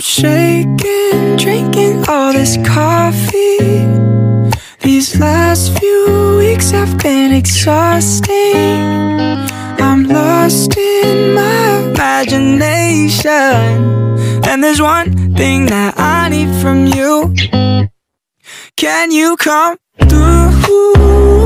shaking, drinking all this coffee. These last few weeks have been exhausting. I'm lost in my imagination, and there's one thing that I need from you. Can you come through?